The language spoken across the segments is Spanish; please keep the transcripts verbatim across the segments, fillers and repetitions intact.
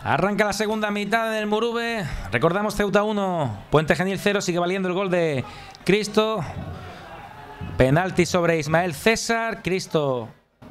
Arranca la segunda mitad del Murube. Recordamos Ceuta uno, Puente Genil cero. Sigue valiendo el gol de Cristo. Penalti sobre Ismael César. Cristo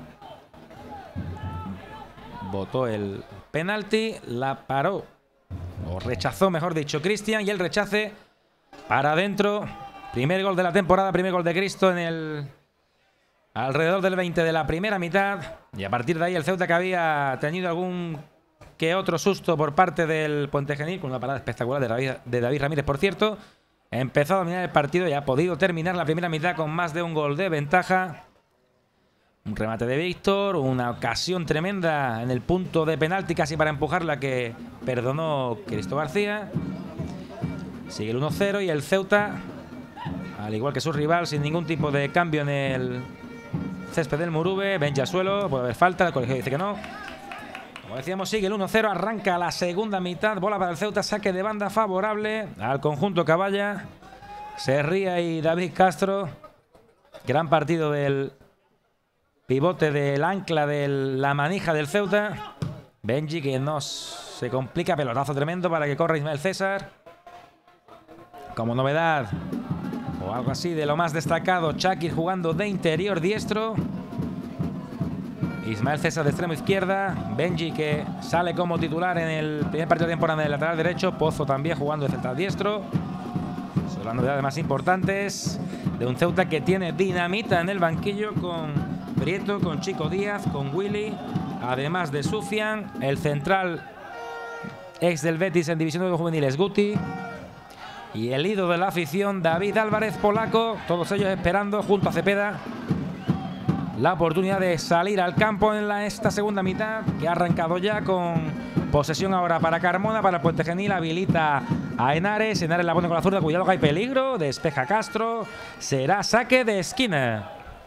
votó el penalti, la paró, o rechazó, mejor dicho, Cristian, y el rechace para adentro. Primer gol de la temporada, primer gol de Cristo en el alrededor del veinte de la primera mitad. Y a partir de ahí el Ceuta, que había tenido algún que otro susto por parte del Puente Genil, con una parada espectacular de David, de David Ramírez, por cierto, empezó a dominar el partido y ha podido terminar la primera mitad con más de un gol de ventaja. Un remate de Víctor, una ocasión tremenda en el punto de penalti, casi para empujarla, que perdonó Cristo García. Sigue el uno cero y el Ceuta, al igual que su rival, sin ningún tipo de cambio en el césped del Murube. Benji al suelo, puede haber falta, el colegio dice que no. Como decíamos, sigue el uno cero, arranca la segunda mitad, bola para el Ceuta, saque de banda favorable al conjunto Caballa. Serría y David Castro. Gran partido del pivote, del ancla de la manija del Ceuta. Benji, que nos se complica, pelotazo tremendo para que corra Ismael César. Como novedad, o algo así de lo más destacado, Shakir jugando de interior diestro. Ismael César de extremo izquierda. Benji, que sale como titular en el primer partido de temporada en el lateral derecho. Pozo también jugando de central diestro. Son las novedades más importantes de un Ceuta que tiene dinamita en el banquillo, con Prieto, con Chico Díaz, con Willy, además de Sufian, el central ex del Betis en División de Juveniles, Guti, y el ídolo de la afición, David Álvarez, polaco. Todos ellos esperando, junto a Cepeda, la oportunidad de salir al campo en la, esta segunda mitad, que ha arrancado ya con posesión ahora para Carmona, para el Puente Genil. Habilita a Henares. Henares la pone con la zurda. Cuidado que hay peligro. Despeja Castro. Será saque de esquina.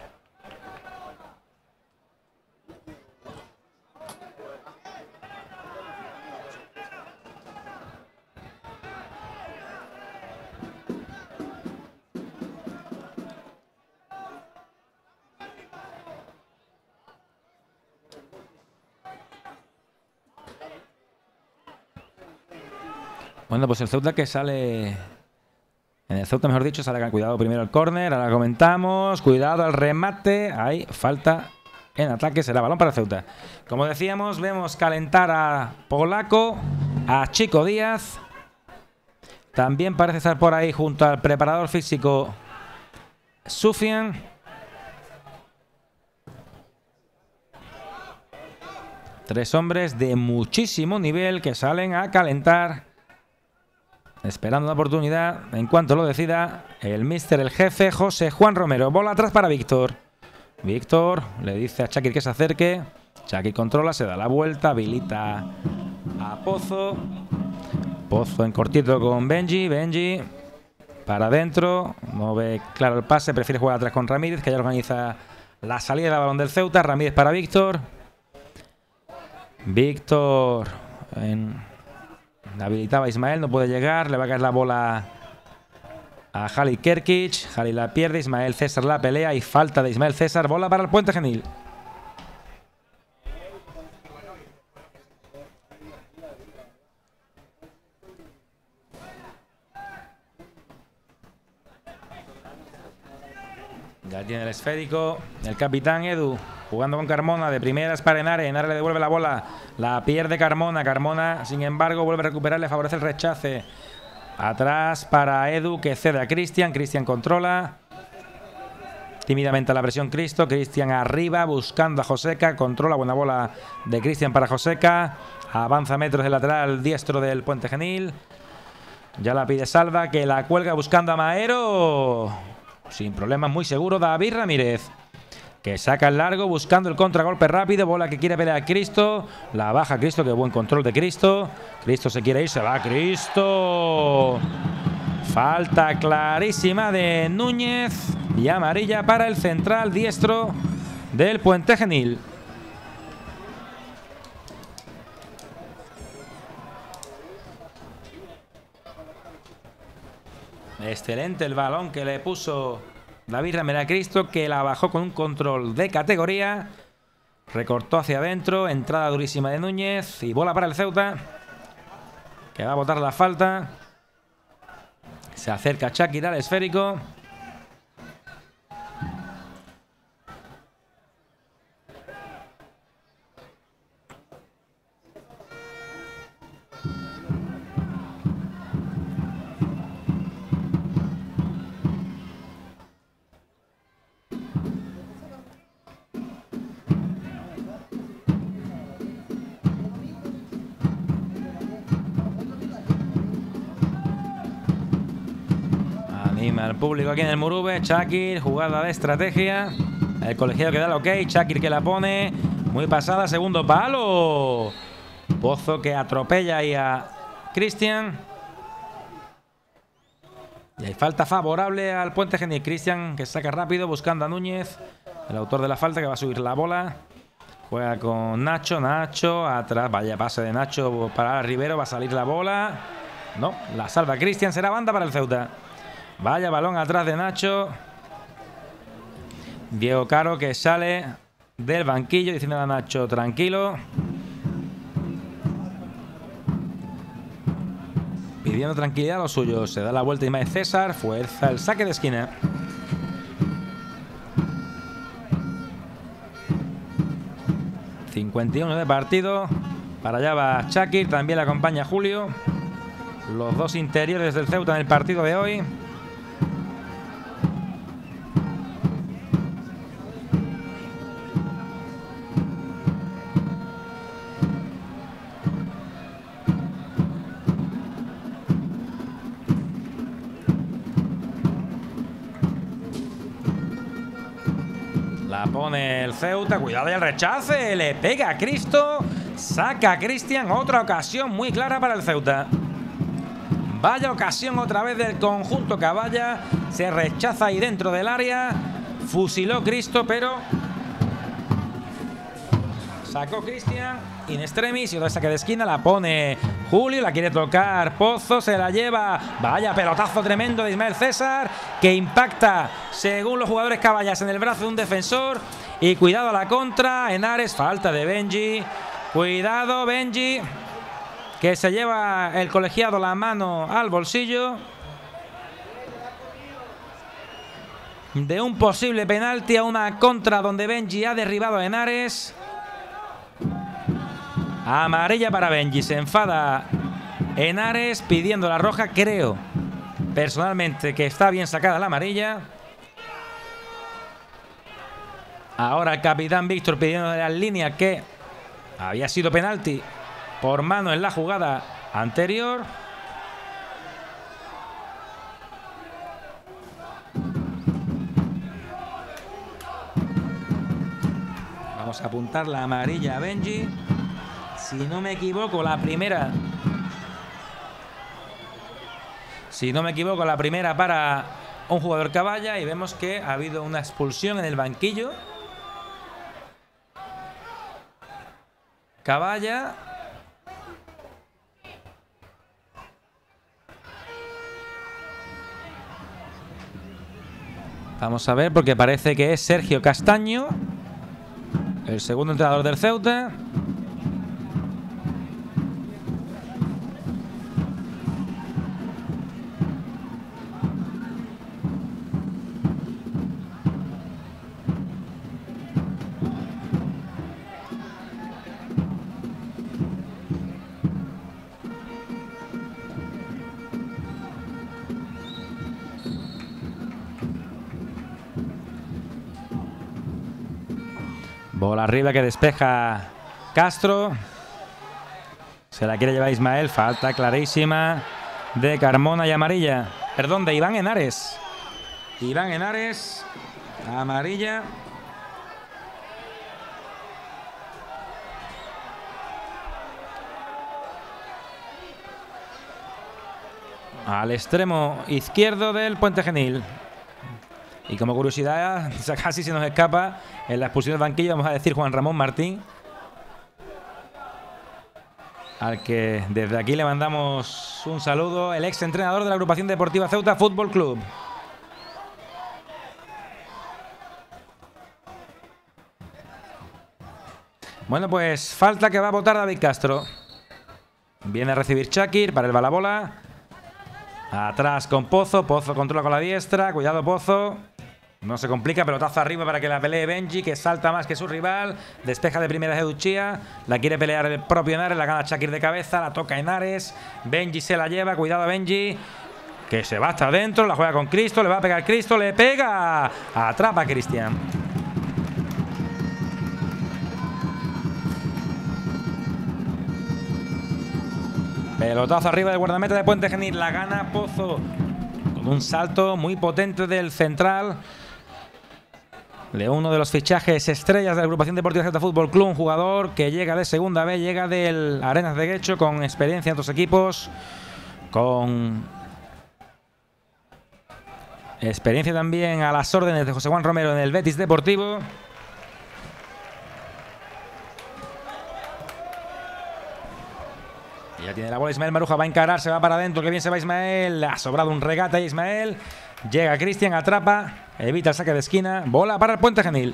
Bueno, pues el Ceuta que sale... En el Ceuta, mejor dicho, sale... Cuidado primero el córner, ahora comentamos. Cuidado al remate. Hay falta en ataque, será balón para el Ceuta. Como decíamos, vemos calentar a Polaco, a Chico Díaz. También parece estar por ahí junto al preparador físico Sufian. Tres hombres de muchísimo nivel que salen a calentar, esperando una oportunidad en cuanto lo decida el míster, el jefe, José Juan Romero. Bola atrás para Víctor. Víctor le dice a Shakir que se acerque. Shakir controla, se da la vuelta, habilita a Pozo. Pozo en cortito con Benji. Benji para adentro. No ve claro el pase, prefiere jugar atrás con Ramírez, que ya organiza la salida del balón del Ceuta. Ramírez para Víctor. Víctor en... habilitaba a Ismael, no puede llegar. Le va a caer la bola a Halil Kerkic. Halil la pierde, Ismael César la pelea y falta de Ismael César. Bola para el Puente Genil. Ya tiene el esférico el capitán Edu, jugando con Carmona, de primeras para Henares. Henares le devuelve la bola, la pierde Carmona. Carmona, sin embargo, vuelve a recuperar, le favorece el rechace. Atrás para Edu, que cede a Cristian. Cristian controla tímidamente la presión Cristo. Cristian arriba, buscando a Joseca. Controla, buena bola de Cristian para Joseca. Avanza metros el lateral diestro del Puente Genil. Ya la pide Salva, que la cuelga buscando a Maero. Sin problemas, muy seguro David Ramírez, que saca el largo buscando el contragolpe rápido. Bola que quiere pelear a Cristo. La baja Cristo, que buen control de Cristo. Cristo se quiere ir, se va Cristo. Falta clarísima de Núñez y amarilla para el central diestro del Puente Genil. Excelente el balón que le puso David Ramírez a Cristo, que la bajó con un control de categoría. Recortó hacia adentro, entrada durísima de Núñez y bola para el Ceuta. que va a botar la falta. Se acerca Shakir al esférico. Anima al público aquí en el Murube. Shakir, jugada de estrategia. El colegiado que da el ok. Shakir que la pone. Muy pasada, segundo palo. Pozo que atropella ahí a Cristian. Y hay falta favorable al Puente Genil. Cristian que saca rápido buscando a Núñez, el autor de la falta, que va a subir la bola. Juega con Nacho. Nacho atrás. Vaya pase de Nacho para Rivero. Va a salir la bola. No, la salva Cristian. Será banda para el Ceuta. Vaya balón atrás de Nacho. Diego Caro que sale del banquillo diciendo a Nacho tranquilo. Pidiendo tranquilidad a los suyos. Se da la vuelta Ismael César. Fuerza el saque de esquina. cincuenta y uno de partido. Para allá va Shakir. También le acompaña Julio. Los dos interiores del Ceuta en el partido de hoy. La pone el Ceuta. Cuidado y el rechace. Le pega a Cristo. Saca a Cristian. Otra ocasión muy clara para el Ceuta. Vaya ocasión otra vez del conjunto Caballa. Se rechaza ahí dentro del área. Fusiló Cristo, pero sacó Cristian in extremis. Y otra saque de esquina. La pone Julio. La quiere tocar Pozo. Se la lleva. Vaya pelotazo tremendo de Ismael César, que impacta, según los jugadores Caballas, en el brazo de un defensor. Y cuidado a la contra. Henares. Falta de Benji. Cuidado Benji, que se lleva el colegiado la mano al bolsillo de un posible penalti a una contra donde Benji ha derribado a Henares. Amarilla para Benji. Se enfada Henares pidiendo la roja. Creo personalmente que está bien sacada la amarilla. Ahora el capitán Víctor pidiendo de las líneas que había sido penalti por mano en la jugada anterior. Vamos a apuntar la amarilla a Benji. Si no me equivoco, la primera. Si no me equivoco, la primera para un jugador Caballa. Y vemos que ha habido una expulsión en el banquillo. Caballa. Vamos a ver, porque parece que es Sergio Castaño, el segundo entrenador del Ceuta. Bola arriba que despeja Castro. Se la quiere llevar Ismael. Falta clarísima de Carmona y amarilla. Perdón, de Iván Henares. Iván Henares. Amarilla. Al extremo izquierdo del Puente Genil. Y como curiosidad, casi se nos escapa, en la expulsión del banquillo, vamos a decir Juan Ramón Martín, al que desde aquí le mandamos un saludo, el ex entrenador de la agrupación deportiva Ceuta Fútbol Club. Bueno, pues falta que va a votar David Castro. Viene a recibir Shakir para el balabola. Atrás con Pozo. Pozo controla con la diestra. Cuidado Pozo. No se complica. Pelotazo arriba para que la pelee Benji, que salta más que su rival. Despeja de primera Edu Chía. La quiere pelear el propio Henares. La gana Shakir de cabeza. La toca Henares. Benji se la lleva. Cuidado Benji, que se va hasta adentro. La juega con Cristo. Le va a pegar Cristo. Le pega. Atrapa a Cristian. Pelotazo arriba del guardameta de Puente Genil. La gana Pozo con un salto muy potente del central. De uno de los fichajes estrellas de la agrupación deportiva Celta Fútbol Club. Un jugador que llega de segunda B, llega del Arenas de Guecho, con experiencia en otros equipos. Con experiencia también a las órdenes de José Juan Romero en el Betis Deportivo. Ya tiene la bola Ismael Maruja, va a encarar, se va para adentro, que bien se va Ismael. Ha sobrado un regate a Ismael. Llega Cristian, atrapa, evita el saque de esquina. Bola para el Puente Genil.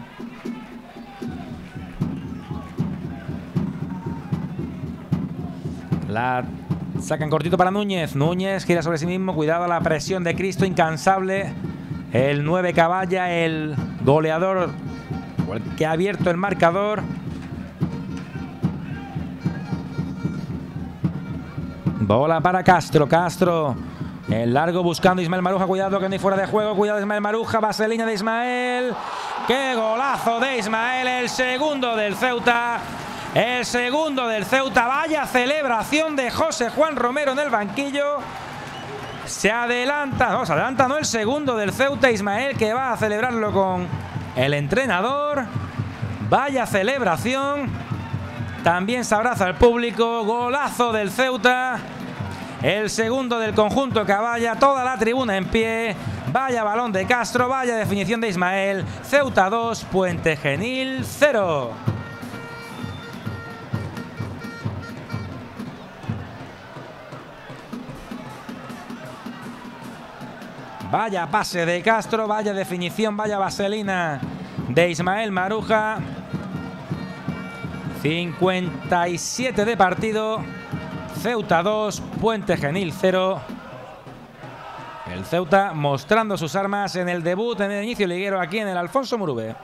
La sacan cortito para Núñez. Núñez gira sobre sí mismo, cuidado a la presión de Cristo, incansable. El nueve Caballa, el goleador, el que ha abierto el marcador. Bola para Castro, Castro en largo buscando Ismael Maruja, cuidado que no hay fuera de juego, cuidado Ismael Maruja, vaselina de Ismael. ¡Qué golazo de Ismael! El segundo del Ceuta, el segundo del Ceuta, vaya celebración de José Juan Romero en el banquillo. Se adelanta, no, se adelanta no, el segundo del Ceuta, Ismael, que va a celebrarlo con el entrenador. Vaya celebración. También se abraza al público. Golazo del Ceuta. El segundo del conjunto Caballa. Toda la tribuna en pie. Vaya balón de Castro. Vaya definición de Ismael. Ceuta dos, Puente Genil cero. Vaya pase de Castro. Vaya definición. Vaya vaselina de Ismael Maruja. cincuenta y siete de partido. Ceuta dos, Puente Genil cero. El Ceuta mostrando sus armas en el debut, en el inicio liguero aquí en el Alfonso Murube.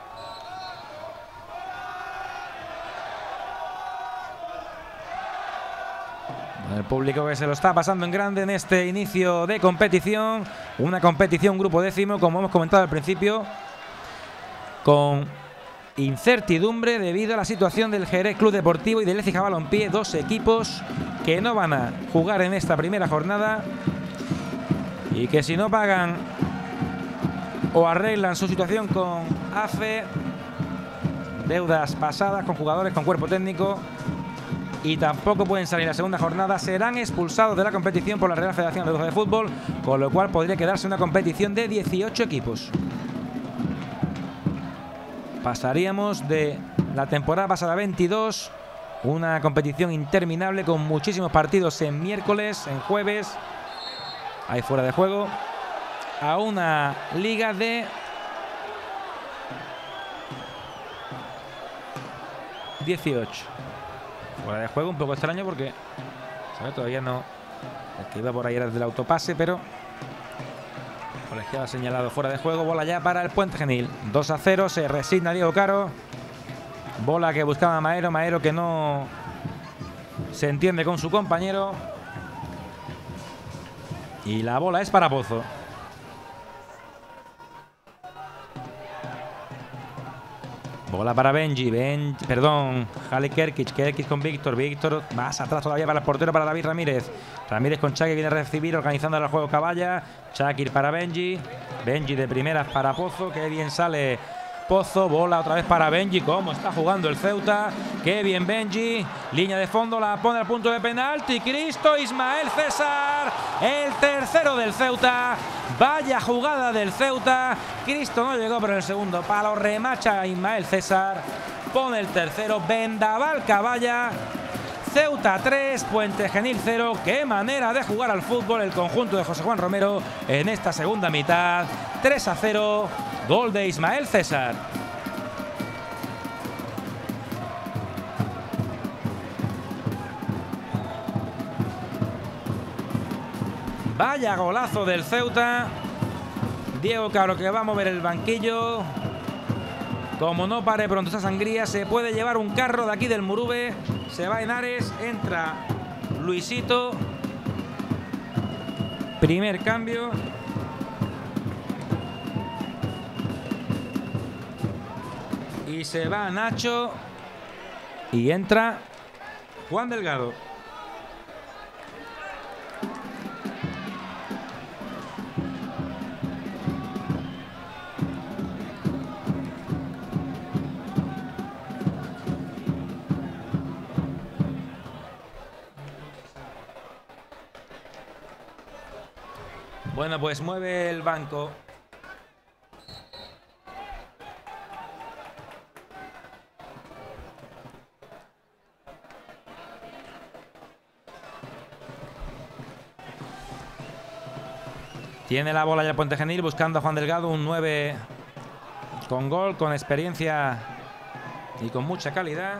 El público que se lo está pasando en grande en este inicio de competición. Una competición grupo décimo, como hemos comentado al principio, con incertidumbre debido a la situación del Jerez Club Deportivo y del Écija Balompié, dos equipos que no van a jugar en esta primera jornada y que si no pagan o arreglan su situación con A F E, deudas pasadas con jugadores, con cuerpo técnico, y tampoco pueden salir la segunda jornada, serán expulsados de la competición por la Real Federación Andaluza de Fútbol, con lo cual podría quedarse una competición de dieciocho equipos. Pasaríamos de la temporada pasada veintidós, una competición interminable con muchísimos partidos en miércoles, en jueves, ahí fuera de juego, a una liga de dieciocho. Fuera de juego, un poco extraño porque, ¿sabes? Todavía no. El que iba por ahí era del autopase, pero el colegiado ha señalado fuera de juego. Bola ya para el Puente Genil. dos a cero, se resigna Diego Caro. Bola que buscaba Maero. Maero que no se entiende con su compañero. Y la bola es para Pozo. Bola para Benji, ben, perdón, Jale Kerkic, Kerkic con Víctor, Víctor más atrás todavía para el portero, para David Ramírez. Ramírez con Shakir, viene a recibir, organizando el juego Caballa. Shakir para Benji, Benji de primeras para Pozo, que bien sale Pozo, bola otra vez para Benji, cómo está jugando el Ceuta, qué bien Benji, línea de fondo, la pone al punto de penalti, Cristo, Ismael César, el tercero del Ceuta. Vaya jugada del Ceuta. Cristo no llegó, pero en el segundo palo remacha Ismael César. Pone el tercero. Vendaval Caballa. Ceuta tres, Puente Genil cero. Qué manera de jugar al fútbol el conjunto de José Juan Romero en esta segunda mitad. tres a cero. Gol de Ismael César. Vaya golazo del Ceuta. Diego Caro, que va a mover el banquillo. Como no pare pronto esa sangría, se puede llevar un carro de aquí del Murube. Se va Henares, entra Luisito. Primer cambio. Y se va Nacho. Y entra Juan Delgado. Bueno, pues mueve el banco. Tiene la bola ya el Puente Genil buscando a Juan Delgado, un nueve con gol, con experiencia y con mucha calidad.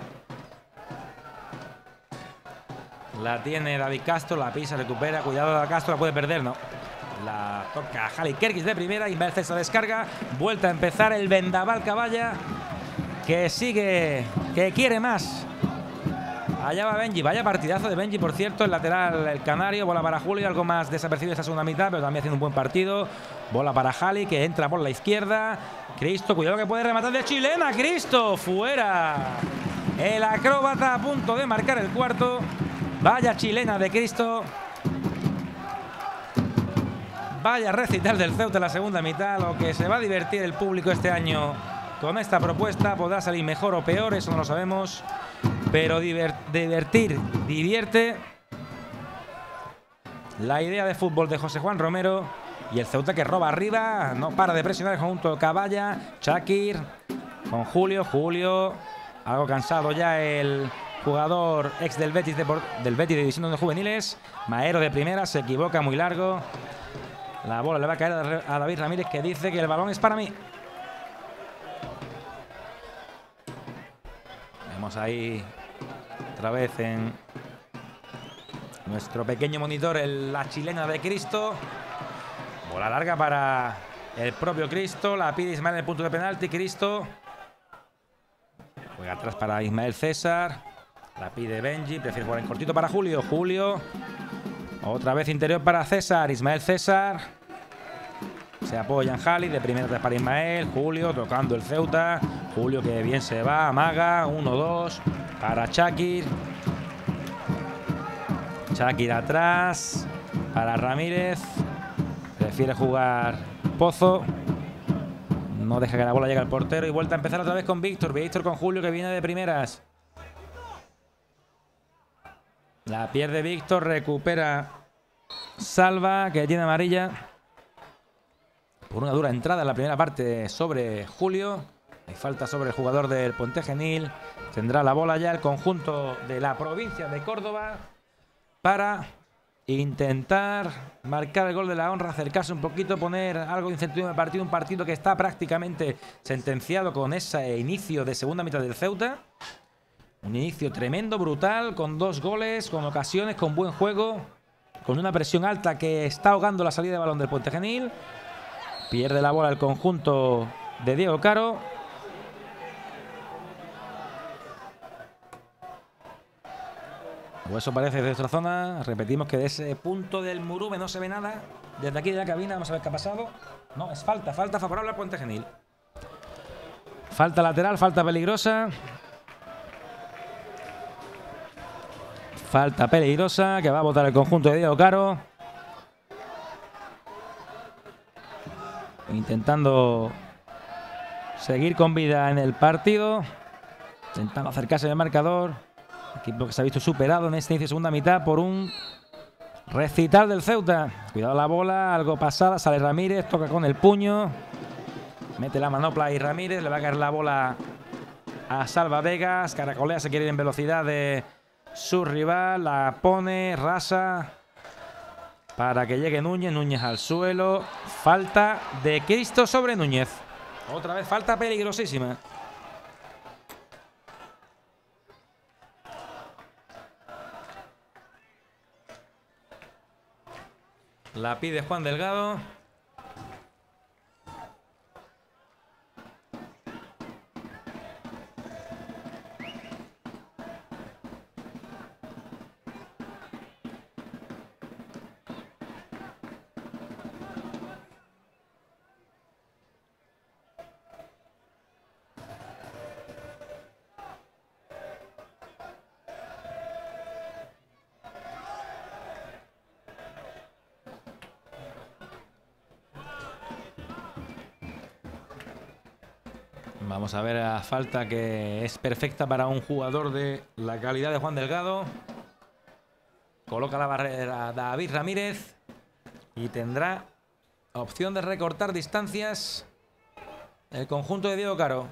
La tiene David Castro, la pisa, recupera. Cuidado, David Castro, la puede perder, no. La toca Jali Kerkis de primera. Ismael César descarga. Vuelta a empezar el vendaval Caballa, que sigue, que quiere más. Allá va Benji. Vaya partidazo de Benji, por cierto. El lateral, el canario. Bola para Julio. Algo más desapercibido esta segunda mitad, pero también haciendo un buen partido. Bola para Jali, que entra por la izquierda. Cristo, cuidado que puede rematar de chilena. Cristo, fuera. El acróbata a punto de marcar el cuarto. Vaya chilena de Cristo. Vaya recital del Ceuta en la segunda mitad. Lo que se va a divertir el público este año con esta propuesta. Podrá salir mejor o peor, eso no lo sabemos. Pero divertir, divierte. La idea de fútbol de José Juan Romero. Y el Ceuta que roba arriba. No para de presionar el conjunto de Caballa. Shakir con Julio. Julio, algo cansado ya el jugador ex del Betis de, del Betis de División de Juveniles. Maero de primera, se equivoca muy largo. La bola le va a caer a David Ramírez, que dice que el balón es para mí. Vemos ahí otra vez en nuestro pequeño monitor el, la chilena de Cristo. Bola larga para el propio Cristo. La pide Ismael en el punto de penalti. Cristo juega atrás para Ismael César. La pide Benji. Prefiere jugar en cortito para Julio. Julio. Otra vez interior para César. Ismael César. Se apoya en Jali. De primera para Ismael. Julio tocando el Ceuta. Julio que bien se va. Amaga. uno dos. Para Shakir. Shakir atrás. Para Ramírez. Prefiere jugar Pozo. No deja que la bola llegue al portero. Y vuelta a empezar otra vez con Víctor. Víctor con Julio, que viene de primeras. La pierde Víctor. Recupera Salva, que tiene amarilla por una dura entrada en la primera parte sobre Julio. Hay falta sobre el jugador del Puente Genil. Tendrá la bola ya el conjunto de la provincia de Córdoba para intentar marcar el gol de la honra, acercarse un poquito, poner algo de incertidumbre en el partido. Un partido que está prácticamente sentenciado con ese inicio de segunda mitad del Ceuta. Un inicio tremendo, brutal, con dos goles, con ocasiones, con buen juego, con una presión alta que está ahogando la salida de balón del Puente Genil. Pierde la bola el conjunto de Diego Caro. O eso parece desde nuestra zona. Repetimos que de ese punto del Murube no se ve nada. Desde aquí de la cabina vamos a ver qué ha pasado. No, es falta, falta favorable al Puente Genil. Falta lateral, falta peligrosa. Falta peligrosa que va a botar el conjunto de Diego Caro. Intentando seguir con vida en el partido. Intentando acercarse al marcador. Equipo que se ha visto superado en este inicio de segunda mitad por un recital del Ceuta. Cuidado la bola, algo pasada. Sale Ramírez, toca con el puño. Mete la manopla y Ramírez. Le va a caer la bola a Salva Vegas. Caracolea, se quiere ir en velocidad de su rival. La pone, rasa. Para que llegue Núñez. Núñez al suelo. Falta de Cristo sobre Núñez. Otra vez falta peligrosísima. La pide Juan Delgado. Vamos a ver la falta, que es perfecta para un jugador de la calidad de Juan Delgado. Coloca la barrera David Ramírez y tendrá opción de recortar distancias el conjunto de Diego Caro.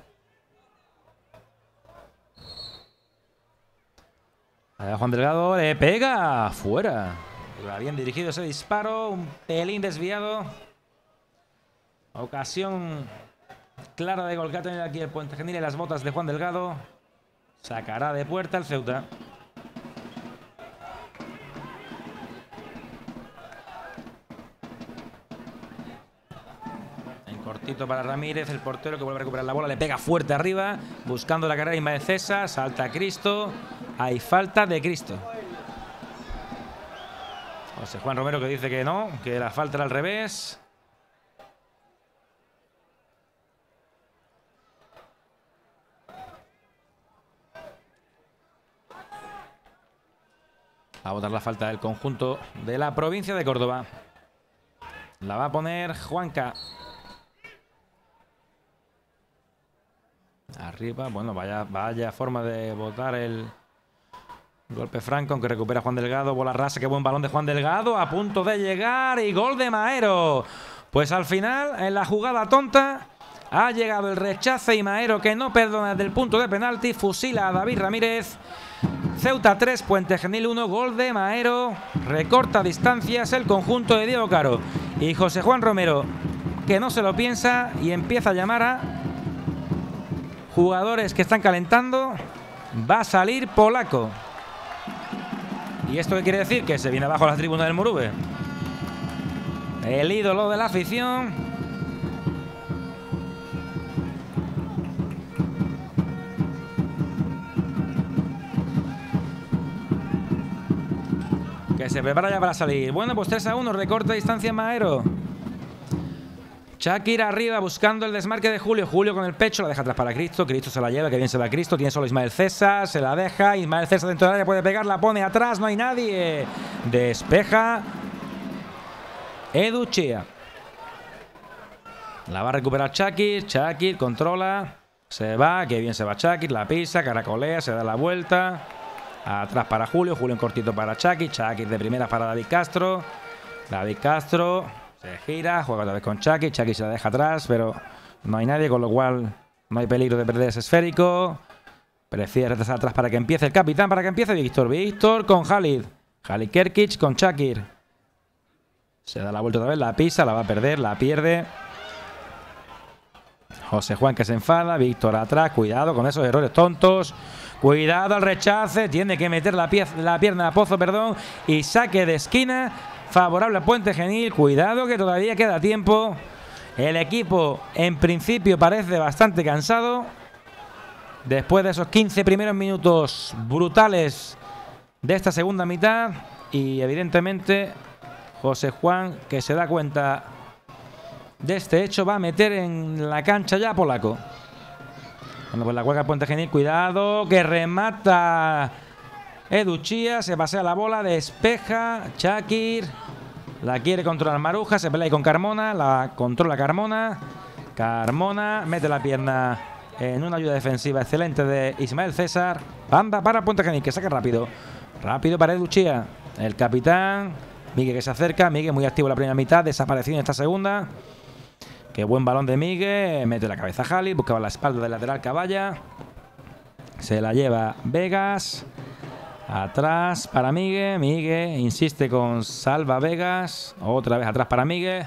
Allá Juan Delgado le pega fuera. Iba bien dirigido ese disparo, un pelín desviado. Ocasión clara de gol que ha tenido aquí el Puente Genil en las botas de Juan Delgado. Sacará de puerta el Ceuta. En cortito para Ramírez, el portero que vuelve a recuperar la bola. Le pega fuerte arriba, buscando la carrera Ismael César. Salta Cristo. Hay falta de Cristo. José Juan Romero que dice que no, que la falta era al revés. Va a botar la falta del conjunto de la provincia de Córdoba. La va a poner Juanca. Arriba, bueno, vaya, vaya forma de botar el golpe franco, aunque recupera Juan Delgado. Bola rasa, qué buen balón de Juan Delgado. A punto de llegar y gol de Maero. Pues al final, en la jugada tonta, ha llegado el rechace y Maero, que no perdona desde el punto de penalti, fusila a David Ramírez. Ceuta tres, Puente Genil uno, gol de Maero. Recorta distancias el conjunto de Diego Caro. Y José Juan Romero, que no se lo piensa y empieza a llamar a jugadores que están calentando. Va a salir Polaco. ¿Y esto qué quiere decir? Que se viene abajo la tribuna del Murube. El ídolo de la afición. Que se prepara ya para salir. Bueno, pues tres a uno, recorta distancia Maero. Shakir arriba buscando el desmarque de Julio. Julio con el pecho, la deja atrás para Cristo. Cristo se la lleva, que bien se va Cristo. Tiene solo Ismael César, se la deja. Ismael César dentro del área puede pegar, la pone atrás, no hay nadie. Despeja Edu Chía. La va a recuperar Shakir. Shakir controla. Se va, que bien se va Shakir. La pisa, caracolea, se da la vuelta. Atrás para Julio. Julio en cortito para Shakir. Shakir de primera para David Castro. David Castro se gira, juega otra vez con Shakir. Shakir se la deja atrás, pero no hay nadie, con lo cual no hay peligro de perder ese esférico. Prefiere retrasar atrás para que empiece el capitán, para que empiece Víctor. Víctor con Halid. Halid Kerkic con Shakir. Se da la vuelta otra vez, la pisa, la va a perder, la pierde. José Juan que se enfada. Víctor atrás, cuidado con esos errores tontos. Cuidado al rechace, tiene que meter la, pie la pierna a Pozo, perdón. Y saque de esquina favorable a Puente Genil. Cuidado que todavía queda tiempo. El equipo en principio parece bastante cansado. Después de esos quince primeros minutos brutales de esta segunda mitad. Y evidentemente José Juan, que se da cuenta de este hecho, va a meter en la cancha ya a Polaco. Bueno, pues la cuelga Puente Genil, cuidado, que remata Edu Chía, se pasea la bola, despeja Shakir, la quiere controlar Maruja, se pelea ahí con Carmona, la controla Carmona, Carmona mete la pierna en una ayuda defensiva excelente de Ismael César. Banda para Puente Genil, que saque rápido, rápido para Edu Chía, el capitán, Miguel que se acerca, Miguel muy activo en la primera mitad, desaparecido en esta segunda. Qué buen balón de Miguel, mete la cabeza a Halid, buscaba la espalda del lateral Caballa. Se la lleva Vegas. Atrás para Miguel, Miguel insiste con Salva Vegas. Otra vez atrás para Miguel.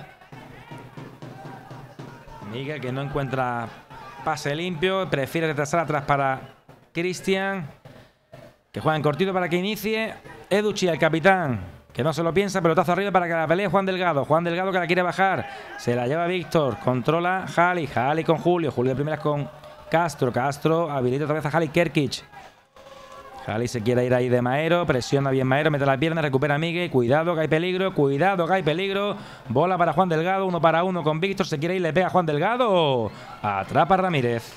Miguel que no encuentra pase limpio, prefiere retrasar atrás para Cristian, que juega en cortito para que inicie Edu Chía, el capitán. que no se lo piensa, pelotazo arriba para que la pelee Juan Delgado. Juan Delgado que la quiere bajar, se la lleva Víctor, controla Jali, Jali con Julio, Julio de primeras con Castro, Castro habilita otra vez a Jali Kerkic. Jali se quiere ir ahí de Maero, presiona bien Maero, mete la pierna, recupera a Miguel, cuidado que hay peligro, cuidado que hay peligro, bola para Juan Delgado, uno para uno con Víctor, se quiere ir, le pega a Juan Delgado, atrapa a Ramírez.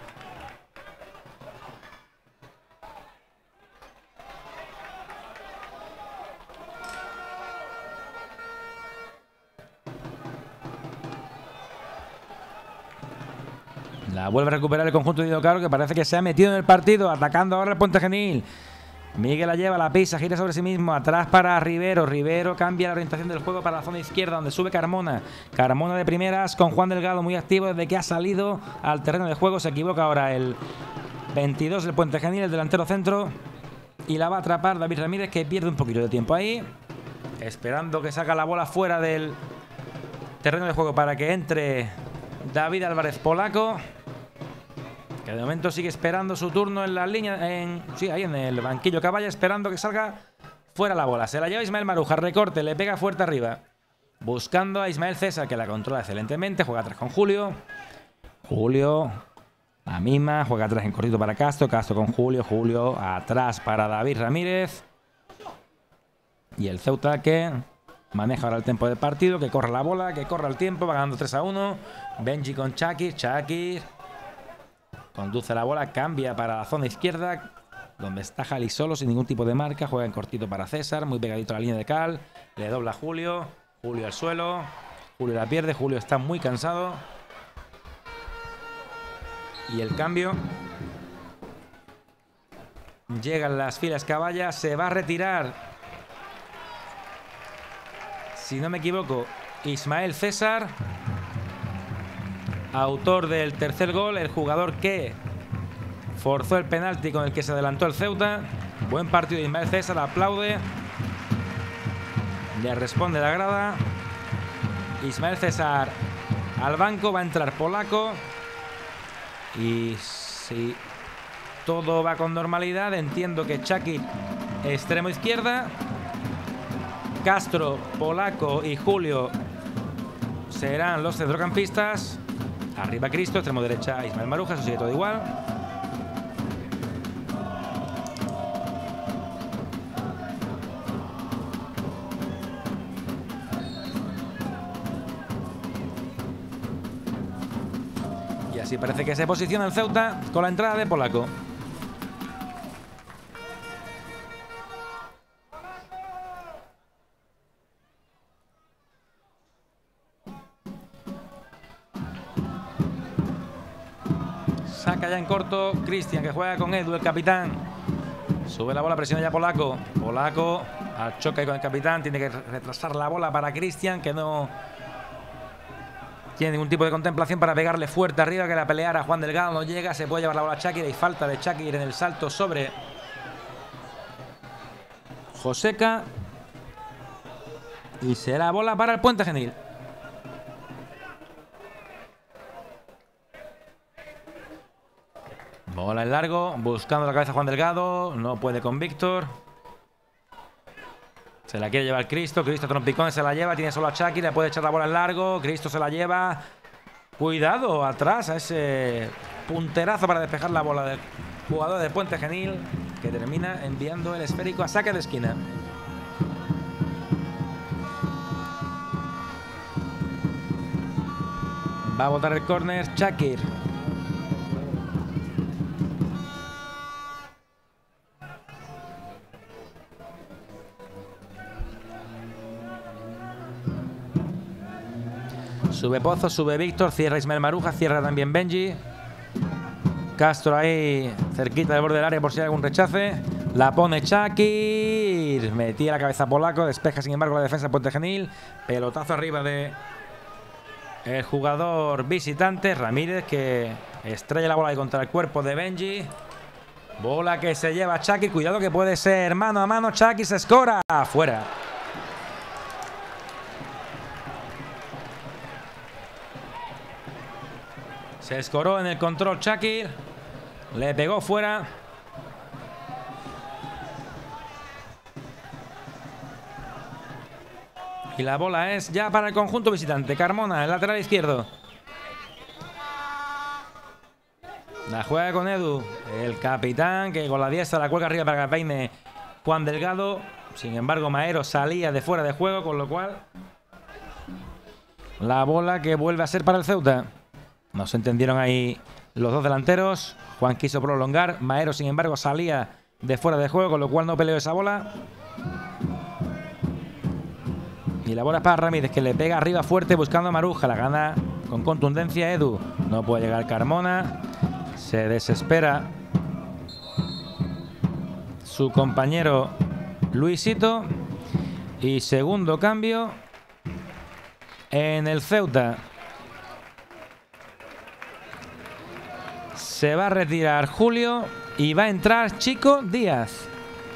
La vuelve a recuperar el conjunto de Idocaro, que parece que se ha metido en el partido, atacando ahora el Puente Genil. Miguel la lleva, la pisa, gira sobre sí mismo, atrás para Rivero. Rivero cambia la orientación del juego para la zona izquierda, donde sube Carmona. Carmona de primeras con Juan Delgado, muy activo desde que ha salido al terreno de juego. Se equivoca ahora el veintidós del Puente Genil, el delantero centro. Y la va a atrapar David Ramírez, que pierde un poquito de tiempo ahí, esperando que saca la bola fuera del terreno de juego para que entre David Álvarez Polaco, que de momento sigue esperando su turno en la línea, en, sí, ahí en el banquillo Caballa, esperando que salga fuera la bola. Se la lleva Ismael Maruja, recorte, le pega fuerte arriba, buscando a Ismael César, que la controla excelentemente, juega atrás con Julio. Julio, la misma, juega atrás en cortito para Castro, Castro con Julio, Julio atrás para David Ramírez. Y el Ceuta que maneja ahora el tiempo del partido, que corre la bola, que corre el tiempo, va ganando tres a uno. Benji con Chakir, Chakir conduce la bola, cambia para la zona izquierda, donde está Jali solo, sin ningún tipo de marca. Juega en cortito para César, muy pegadito a la línea de cal. Le dobla a Julio, Julio al suelo. Julio la pierde, Julio está muy cansado. Y el cambio. Llegan las filas Caballa, se va a retirar, si no me equivoco, Ismael César, autor del tercer gol, el jugador que forzó el penalti con el que se adelantó el Ceuta. Buen partido de Ismael César, aplaude, le responde la grada. Ismael César al banco, va a entrar Polaco. Y si todo va con normalidad, entiendo que Chakir extremo izquierda, Castro, Polaco y Julio serán los centrocampistas. Arriba Cristo, extremo derecha Ismael Maruja, eso sigue todo igual. Y así parece que se posiciona el Ceuta con la entrada de Polaco. Saca ya en corto Cristian, que juega con Edu, el capitán. Sube la bola, presiona ya Polaco. Polaco al choque con el capitán. Tiene que retrasar la bola para Cristian, que no tiene ningún tipo de contemplación para pegarle fuerte arriba, que la peleara Juan Delgado. No llega, se puede llevar la bola a Chakir. Y falta de Chakir en el salto sobre Joseca. Y será bola para el Puente Genil. Bola en largo, buscando la cabeza Juan Delgado, no puede con Víctor. Se la quiere llevar Cristo, Cristo trompicones se la lleva, tiene solo a Chakir, le puede echar la bola en largo, Cristo se la lleva. Cuidado atrás a ese punterazo para despejar la bola del jugador de Puente Genil, que termina enviando el esférico a saque de esquina. Va a botar el córner Chakir. Sube Pozo, sube Víctor, cierra Ismael Maruja, cierra también Benji. Castro ahí cerquita del borde del área por si hay algún rechace. La pone Chakir. Metía la cabeza Polaco, despeja sin embargo la defensa Puente Genil. Pelotazo arriba de el jugador visitante, Ramírez, que estrella la bola ahí contra el cuerpo de Benji. Bola que se lleva Chakir, cuidado que puede ser mano a mano. Chakir se escora, fuera. Se escoró en el control Chakir. Le pegó fuera. Y la bola es ya para el conjunto visitante. Carmona, el lateral izquierdo. La juega con Edu, el capitán, que con la diestra la cuelga arriba para que peine Juan Delgado. Sin embargo, Maero salía de fuera de juego, con lo cual la bola que vuelve a ser para el Ceuta. No se entendieron ahí los dos delanteros. Juan quiso prolongar. Maero, sin embargo, salía de fuera de juego, con lo cual no peleó esa bola. Y la bola es para Ramírez, que le pega arriba fuerte buscando a Maruja. La gana con contundencia Edu. No puede llegar Carmona. Se desespera su compañero Luisito. Y segundo cambio en el Ceuta. Se va a retirar Julio y va a entrar Chico Díaz.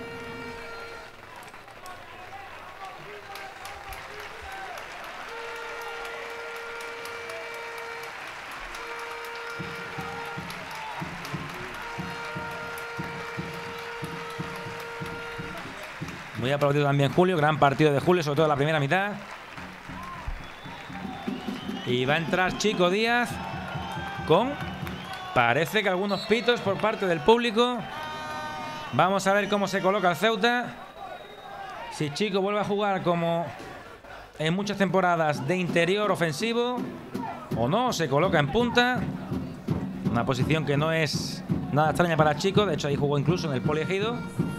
Muy aplaudido también Julio, gran partido de Julio, sobre todo la primera mitad. Y va a entrar Chico Díaz con, parece que algunos pitos por parte del público. Vamos a ver cómo se coloca el Ceuta. Si Chico vuelve a jugar como en muchas temporadas de interior ofensivo o no, se coloca en punta. Una posición que no es nada extraña para Chico, de hecho ahí jugó incluso en el Poliegido.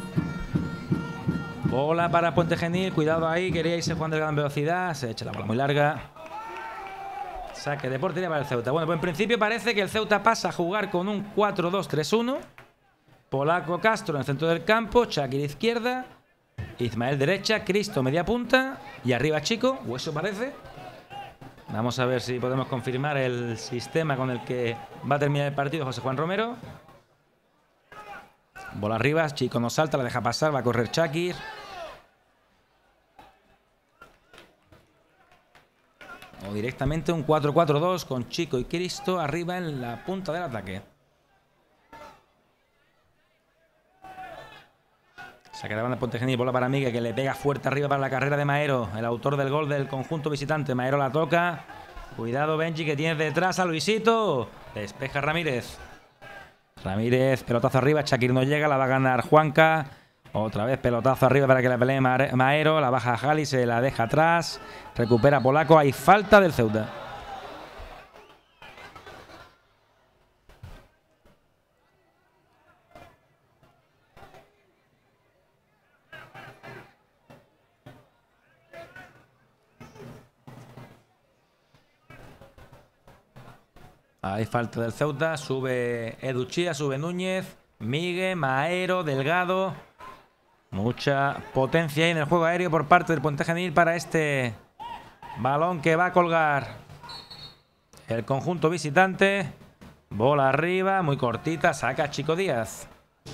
Bola para Puente Genil, cuidado ahí, quería irse Juan Delgado en velocidad, se echa la bola muy larga. Saque de portería para el Ceuta. Bueno, pues en principio parece que el Ceuta pasa a jugar con un cuatro dos tres uno. Polaco Castro en el centro del campo, Shakir izquierda, Ismael derecha, Cristo media punta y arriba Chico, o eso parece. Vamos a ver si podemos confirmar el sistema con el que va a terminar el partido José Juan Romero. Bola arriba, Chico no salta, la deja pasar, va a correr Shakir. O directamente un cuatro cuatro dos con Chico y Cristo arriba en la punta del ataque. Saque de banda Puente Genil, bola para Miguel, que le pega fuerte arriba para la carrera de Maero, el autor del gol del conjunto visitante. Maero la toca. Cuidado Benji, que tiene detrás a Luisito. Despeja Ramírez. Ramírez, pelotazo arriba, Shakir no llega, la va a ganar Juanca. Otra vez pelotazo arriba para que la pelee Maero, la baja Jali, se la deja atrás. Recupera Polaco, hay falta del Ceuta. Hay falta del Ceuta, sube Edu Chía, sube Núñez, Miguel, Maero, Delgado. Mucha potencia ahí en el juego aéreo por parte del Puente Genil para este balón que va a colgar el conjunto visitante. Bola arriba, muy cortita, saca Chico Díaz.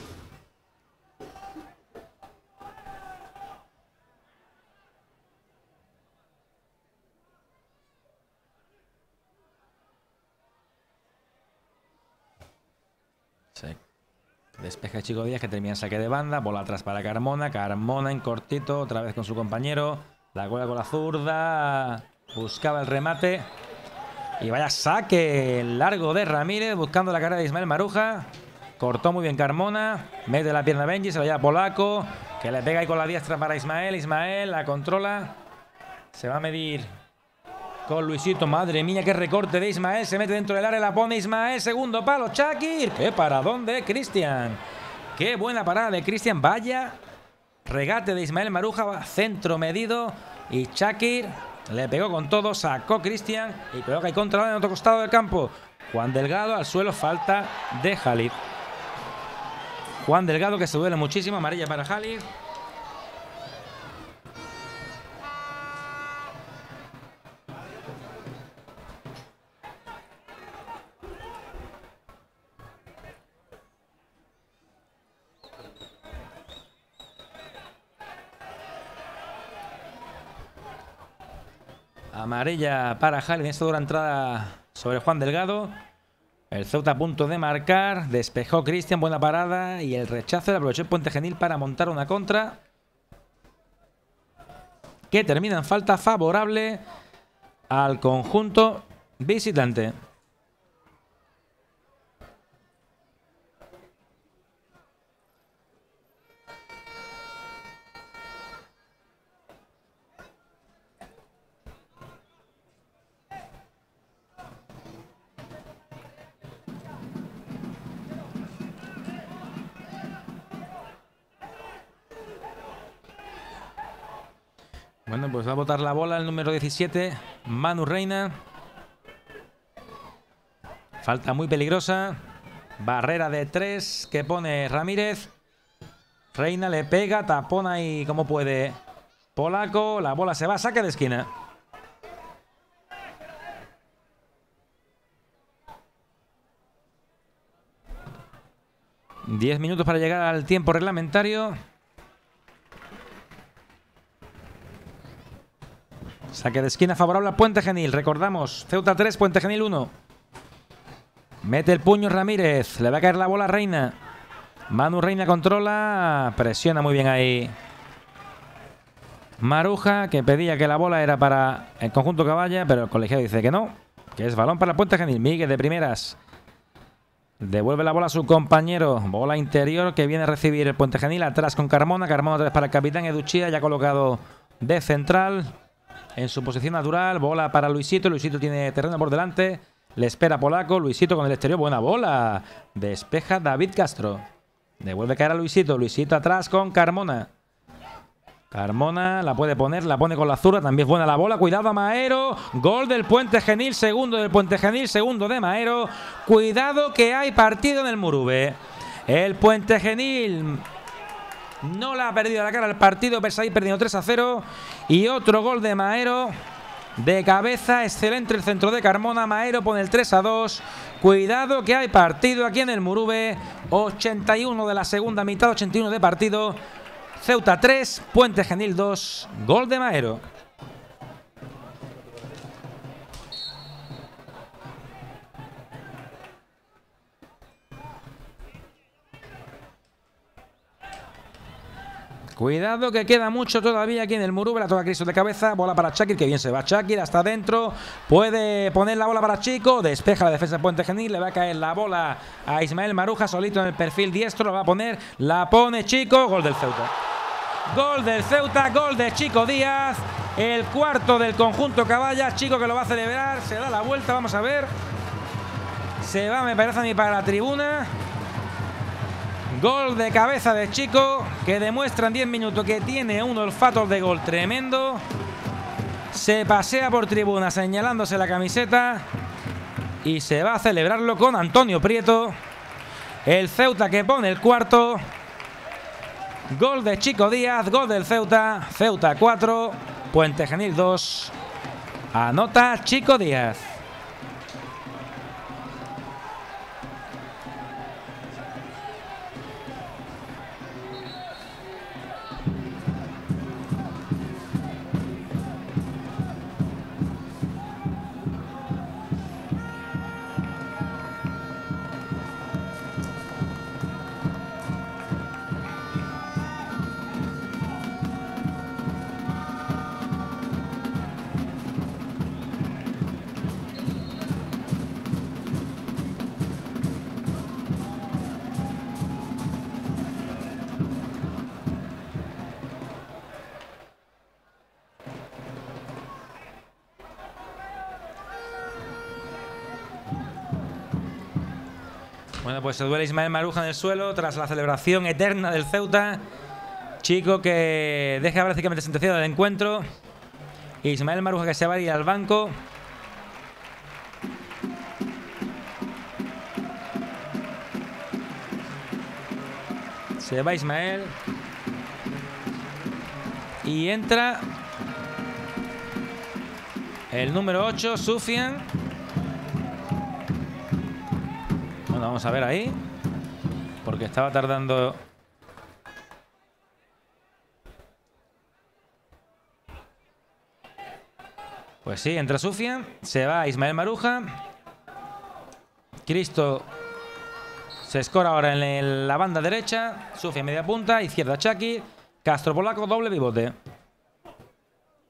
Sí. Despeja Chico Díaz, que termina en saque de banda. Bola atrás para Carmona. Carmona en cortito, otra vez con su compañero. La cuelga con la zurda. Buscaba el remate. Y vaya saque largo de Ramírez, buscando la carrera de Ismael Maruja. Cortó muy bien Carmona. Mete la pierna Benji, se lo lleva Polaco, que le pega ahí con la diestra para Ismael. Ismael la controla. Se va a medir con Luisito. Madre mía, qué recorte de Ismael. Se mete dentro del área, la pone Ismael. Segundo palo, Shakir. Qué paradón de Cristian. Qué buena parada de Cristian. Vaya regate de Ismael Maruja. Centro medido. Y Shakir le pegó con todo. Sacó Cristian. Y creo que hay contra en otro costado del campo. Juan Delgado al suelo. Falta de Jalid. Juan Delgado, que se duele muchísimo. Amarilla para Jalid. Amarilla para Jalid en esta dura entrada sobre Juan Delgado. El Ceuta a punto de marcar. Despejó Cristian, buena parada. Y el rechazo le aprovechó el Puente Genil para montar una contra. que termina en falta favorable al conjunto visitante. Bueno, pues va a botar la bola el número diecisiete, Manu Reina. Falta muy peligrosa. Barrera de tres que pone Ramírez. Reina le pega, tapona ahí como puede Polaco. La bola se va, saque de esquina. Diez minutos para llegar al tiempo reglamentario. Saque de esquina favorable a Puente Genil. Recordamos, Ceuta tres, Puente Genil uno. Mete el puño Ramírez. Le va a caer la bola a Reina. Manu Reina controla. Presiona muy bien ahí Maruja, que pedía que la bola era para el conjunto Caballa, pero el colegiado dice que no, que es balón para Puente Genil. Miguel de primeras. Devuelve la bola a su compañero. Bola interior que viene a recibir el Puente Genil. Atrás con Carmona. Carmona otra vez para el capitán Educhía, ya colocado de central en su posición natural. Bola para Luisito. Luisito tiene terreno por delante. Le espera Polaco. Luisito con el exterior. Buena bola. Despeja David Castro. Devuelve caer a Luisito. Luisito atrás con Carmona. Carmona la puede poner. La pone con la zurda. También es buena la bola. Cuidado a Maero. Gol del Puente Genil. Segundo del Puente Genil. Segundo de Maero. Cuidado que hay partido en el Murube. El Puente Genil no le ha perdido la cara al partido, pese a ir perdiendo tres a cero. Y otro gol de Maero de cabeza. Excelente el centro de Carmona. Maero pone el tres a dos. Cuidado que hay partido aquí en el Murube. ochenta y uno de la segunda mitad, ochenta y uno de partido. Ceuta tres, Puente Genil dos. Gol de Maero. Cuidado que queda mucho todavía aquí en el Murube. La toca Cristo de cabeza. Bola para Shakir, que bien se va Shakir hasta adentro. Puede poner la bola para Chico. Despeja la defensa de Puente Genil. Le va a caer la bola a Ismael Maruja solito en el perfil diestro. La va a poner. La pone Chico. Gol del Ceuta. Gol del Ceuta. Gol de Chico Díaz. El cuarto del conjunto Caballa. Chico que lo va a celebrar. Se da la vuelta. Vamos a ver. Se va, me parece a mí, para la tribuna. Gol de cabeza de Chico, que demuestra en diez minutos que tiene un olfato de gol tremendo. Se pasea por tribuna señalándose la camiseta y se va a celebrarlo con Antonio Prieto. El Ceuta que pone el cuarto. Gol de Chico Díaz, gol del Ceuta. Ceuta cuatro, Puente Genil dos. Anota Chico Díaz. Bueno, pues se duele Ismael Maruja en el suelo tras la celebración eterna del Ceuta. Chico que deja prácticamente sentenciado el encuentro. Ismael Maruja que se va a ir al banco. Se va Ismael. Y entra el número ocho, Sufian. Bueno, vamos a ver ahí, porque estaba tardando. Pues sí, entra Sufian, se va Ismael Maruja. Cristo se escora ahora en la banda derecha. Sufian media punta, izquierda Chucky. Castro Polaco, doble pivote.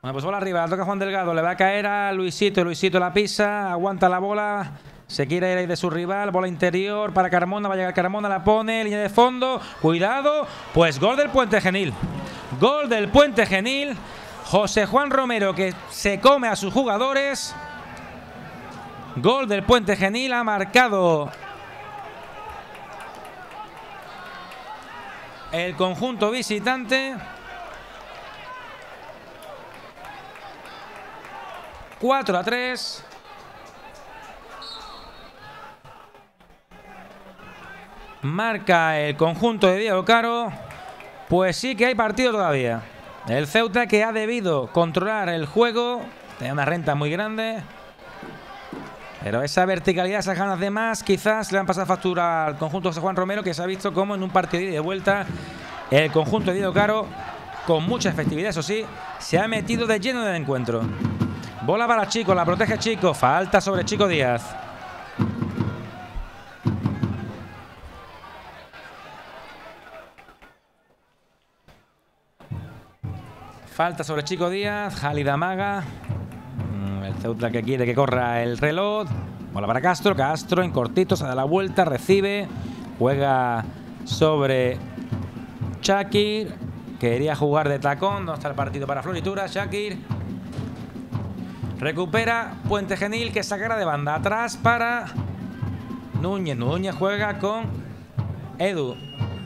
Bueno, pues bola arriba, la toca Juan Delgado, le va a caer a Luisito, Luisito la pisa, aguanta la bola, se quiere ir ahí de su rival, bola interior para Carmona, va a llegar Carmona, la pone, línea de fondo, cuidado, pues gol del Puente Genil, gol del Puente Genil, José Juan Romero que se come a sus jugadores, gol del Puente Genil, ha marcado el conjunto visitante. cuatro a tres. Marca el conjunto de Diego Caro. Pues sí que hay partido todavía. El Ceuta, que ha debido controlar el juego, tenía una renta muy grande, pero esa verticalidad, esas ganas de más, quizás le han pasado factura al conjunto de José Juan Romero, que se ha visto como en un partido de vuelta el conjunto de Diego Caro, con mucha efectividad, eso sí, se ha metido de lleno en el encuentro. Bola para Chico, la protege Chico. Falta sobre Chico Díaz. Falta sobre Chico Díaz. Jalid amaga. El Ceuta que quiere que corra el reloj. Bola para Castro. Castro en cortito se da la vuelta. Recibe. Juega sobre Shakir. Quería jugar de tacón. No está el partido para Floritura. Shakir. Recupera Puente Genil, que sacará de banda atrás para Núñez. Núñez juega con Edu.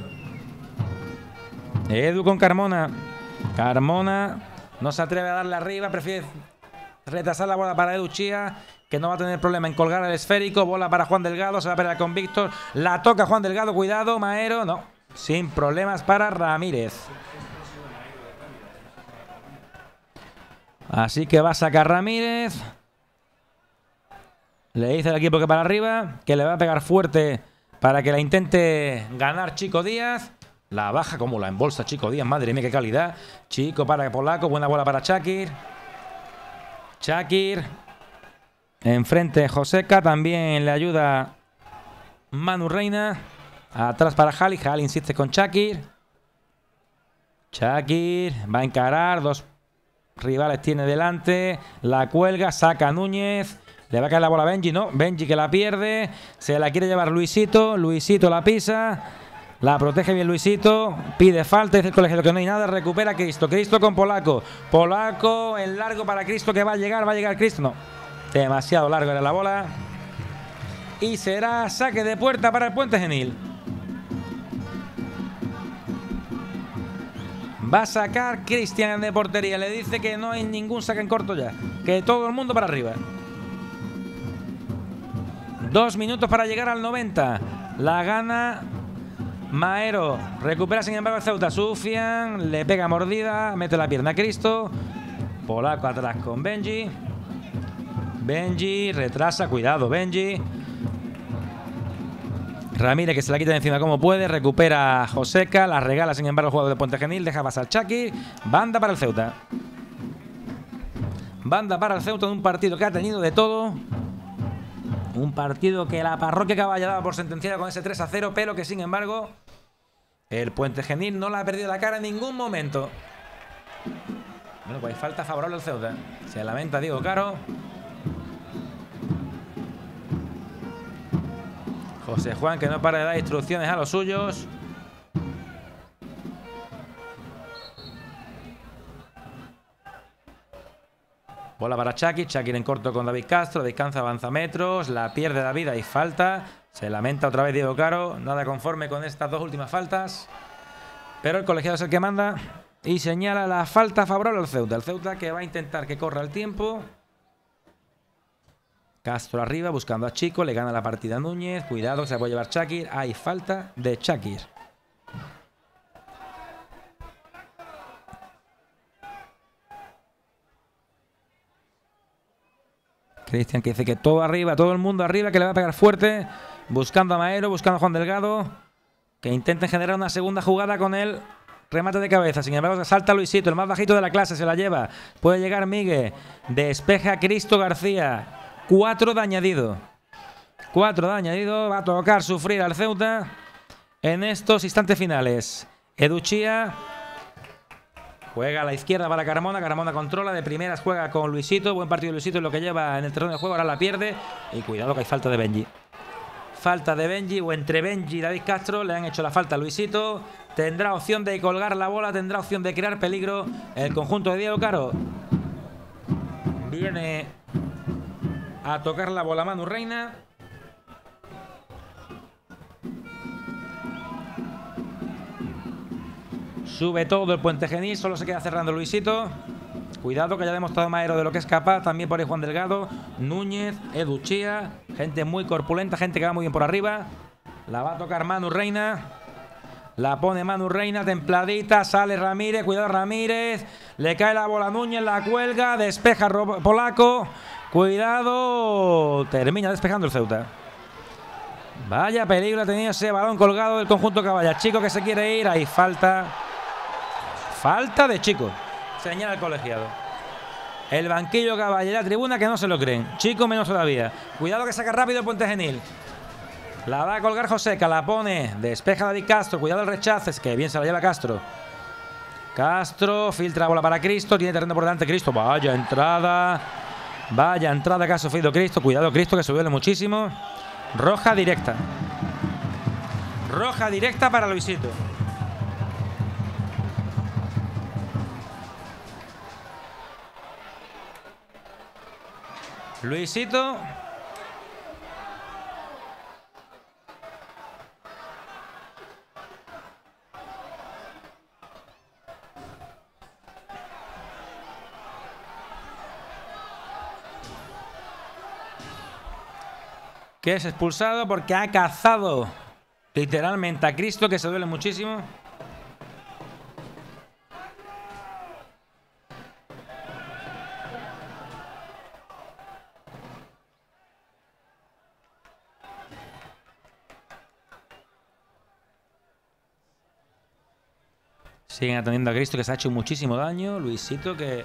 Edu con Carmona. Carmona no se atreve a darle arriba, prefiere retrasar la bola para Edu Chía, que no va a tener problema en colgar el esférico. Bola para Juan Delgado, se va a pelear con Víctor. La toca Juan Delgado, cuidado, Maero. No, sin problemas para Ramírez. Así que va a sacar Ramírez. Le dice al equipo que para arriba, que le va a pegar fuerte para que la intente ganar Chico Díaz. La baja como la embolsa Chico Díaz. Madre mía, qué calidad. Chico para Polaco. Buena bola para Shakir. Shakir. Enfrente Joseca. También le ayuda Manu Reina. Atrás para Jali. Jali insiste con Shakir. Shakir va a encarar. Dos rivales tiene delante. La cuelga. Saca Núñez. Le va a caer la bola a Benji. No, Benji que la pierde. Se la quiere llevar Luisito. Luisito la pisa. La protege bien Luisito. Pide falta. Dice el colegiado que no hay nada. Recupera Cristo. Cristo con Polaco. Polaco en largo para Cristo, que va a llegar. Va a llegar Cristo. No. Demasiado largo era la bola. Y será saque de puerta para el Puente Genil. Va a sacar Cristian de portería. Le dice que no hay ningún saque en corto ya. Que todo el mundo para arriba. Dos minutos para llegar al noventa. La gana Maero. Recupera sin embargo el Ceuta. Sufian. Le pega mordida. Mete la pierna a Cristo. Polaco atrás con Benji. Benji retrasa. Cuidado Benji. Ramírez que se la quita de encima como puede. Recupera a Joseca. La regala sin embargo el jugador de Puente Genil. Deja pasar Shakir. Banda para el Ceuta. Banda para el Ceuta en un partido que ha tenido de todo. Un partido que la parroquia Caballa daba por sentenciada con ese tres a cero, pero que sin embargo el Puente Genil no la ha perdido la cara en ningún momento. Bueno, pues falta favorable al Ceuta. Se lamenta Diego Caro. José Juan que no para de dar instrucciones a los suyos. Bola para Shakir. Shakir en corto con David Castro. Descansa, avanza metros. La pierde David. Hay falta. Se lamenta otra vez Diego Caro. Nada conforme con estas dos últimas faltas. Pero el colegiado es el que manda. Y señala la falta favorable al Ceuta. El Ceuta que va a intentar que corra el tiempo. Castro arriba buscando a Chico. Le gana la partida a Núñez. Cuidado que se la puede llevar Shakir. Hay falta de Shakir. Cristian que dice que todo arriba, todo el mundo arriba, que le va a pegar fuerte. Buscando a Maero, buscando a Juan Delgado. Que intenten generar una segunda jugada con el remate de cabeza. Sin embargo, salta Luisito, el más bajito de la clase, se la lleva. Puede llegar Miguel. Despeja Cristo García. Cuatro de añadido. Cuatro de añadido. Va a tocar sufrir al Ceuta en estos instantes finales. Edu Chía Juega a la izquierda para Carmona. Carmona controla. De primeras juega con Luisito. Buen partido de Luisito, es lo que lleva en el terreno de juego. Ahora la pierde. Y cuidado que hay falta de Benji. Falta de Benji, o entre Benji y David Castro. Le han hecho la falta a Luisito. Tendrá opción de colgar la bola. Tendrá opción de crear peligro el conjunto de Diego Caro. Viene a tocar la bola Manu Reina. Sube todo el Puente Genil. Solo se queda cerrando Luisito. Cuidado que ya ha demostrado Maero de lo que es capaz. También por ahí Juan Delgado, Núñez, Edu Chía. Gente muy corpulenta, gente que va muy bien por arriba. La va a tocar Manu Reina. La pone Manu Reina, templadita. Sale Ramírez, cuidado Ramírez. Le cae la bola a Núñez, la cuelga. Despeja Polaco. Cuidado. Termina despejando el Ceuta. Vaya peligro ha tenido ese balón colgado del conjunto Caballa. Chico que se quiere ir. Ahí falta. Falta de Chico. Señala el colegiado. El banquillo Caballa y la tribuna que no se lo creen. Chico menos todavía. Cuidado que saca rápido el Puente Genil. La va a colgar Joseca. La pone. Despeja David Castro. Cuidado el rechazo. Es que bien se la lleva Castro. Castro. Filtra la bola para Cristo. Tiene terreno por delante Cristo. Vaya entrada. Vaya entrada que ha sufrido Cristo. Cuidado Cristo que se duele muchísimo. Roja directa. Roja directa para Luisito. Luisito. Que es expulsado porque ha cazado literalmente a Cristo, que se duele muchísimo. Siguen atendiendo a Cristo, que se ha hecho muchísimo daño. Luisito que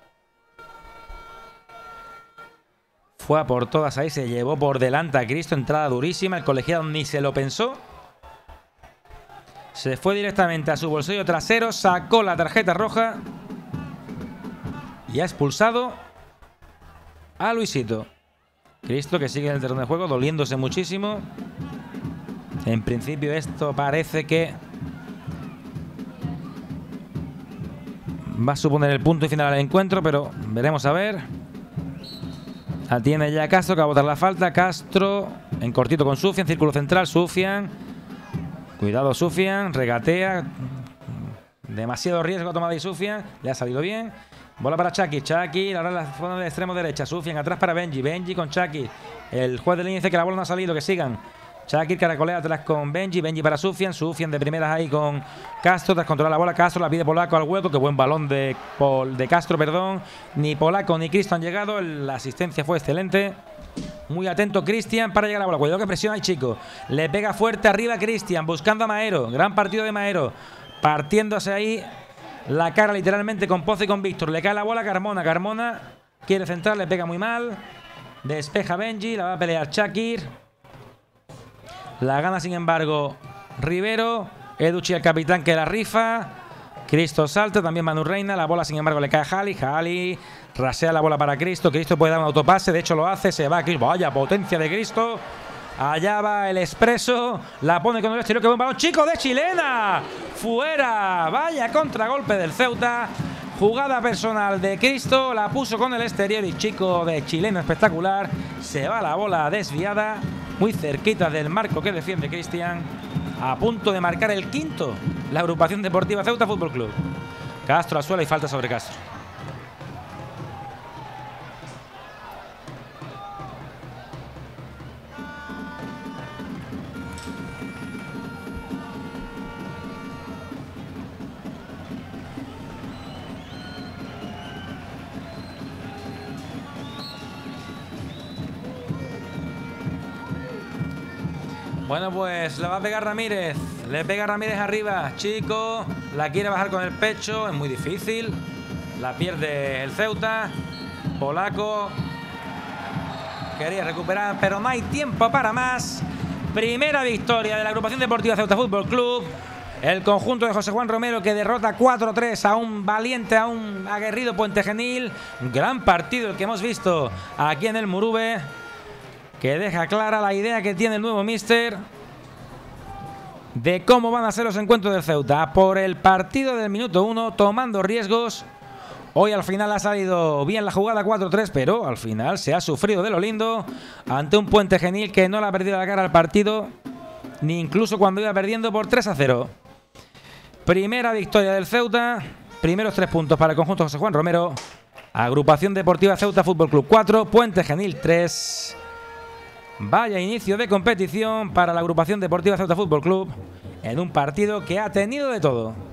fue a por todas ahí, se llevó por delante a Cristo. Entrada durísima, el colegiado ni se lo pensó. Se fue directamente a su bolsillo trasero, sacó la tarjeta roja y ha expulsado a Luisito. Cristo que sigue en el terreno de juego, doliéndose muchísimo. En principio esto parece que va a suponer el punto y final del encuentro, pero veremos a ver. La tiene ya Castro, que va a botar la falta. Castro en cortito con Sufian, círculo central, Sufian. Cuidado Sufian, regatea. Demasiado riesgo ha tomado ahí Sufian. Le ha salido bien. Bola para Chucky, Chucky, ahora la zona de extremo derecha. Sufian atrás para Benji, Benji con Chucky. El juez de línea dice que la bola no ha salido, que sigan. Chucky caracolea atrás con Benji, Benji para Sufian, Sufian de primeras ahí con Castro, tras controlar la bola, Castro la pide Polaco al hueco, que buen balón de, Pol, de Castro, perdón. Ni Polaco ni Cristo han llegado, la asistencia fue excelente. Muy atento Cristian para llegar a la bola, cuidado que presiona el chico. Le pega fuerte arriba Cristian, buscando a Maero, gran partido de Maero, partiéndose ahí la cara literalmente con Pozo y con Víctor. Le cae la bola a Carmona, Carmona quiere centrar, le pega muy mal. Despeja Benji, la va a pelear Shakir. La gana, sin embargo, Rivero. Educhi, el capitán, que la rifa. Cristo salta, también Manu Reina. La bola, sin embargo, le cae a Jali. Jali rasea la bola para Cristo. Cristo puede dar un autopase, de hecho lo hace. Se va aquí. Vaya potencia de Cristo. Allá va el expreso. La pone con el exterior. ¡Qué buen balón! ¡Chico de chilena! ¡Fuera! Vaya contragolpe del Ceuta. Jugada personal de Cristo. La puso con el exterior y Chico de chilena espectacular. Se va la bola desviada. Muy cerquita del marco que defiende Cristian. A punto de marcar el quinto. La agrupación deportiva Ceuta Fútbol Club. Castro a suelo y falta sobre Castro. Bueno, pues la va a pegar Ramírez. Le pega Ramírez arriba. Chico la quiere bajar con el pecho. Es muy difícil. La pierde el Ceuta. Polaco quería recuperar, pero no hay tiempo para más. Primera victoria de la agrupación deportiva Ceuta Fútbol Club. el conjunto de José Juan Romero, que derrota cuatro tres a un valiente, a un aguerrido Puente Genil. Un gran partido el que hemos visto aquí en el Murube, que deja clara la idea que tiene el nuevo míster de cómo van a ser los encuentros del Ceuta. Por el partido del minuto uno, tomando riesgos. Hoy al final ha salido bien la jugada cuatro tres, pero al final se ha sufrido de lo lindo ante un Puente Genil que no le ha perdido la cara al partido, ni incluso cuando iba perdiendo por tres a cero. Primera victoria del Ceuta, primeros tres puntos para el conjunto José Juan Romero. Agrupación Deportiva Ceuta Fútbol Club cuatro, Puente Genil tres. Vaya inicio de competición para la Agrupación Deportiva Ceuta Fútbol Club en un partido que ha tenido de todo.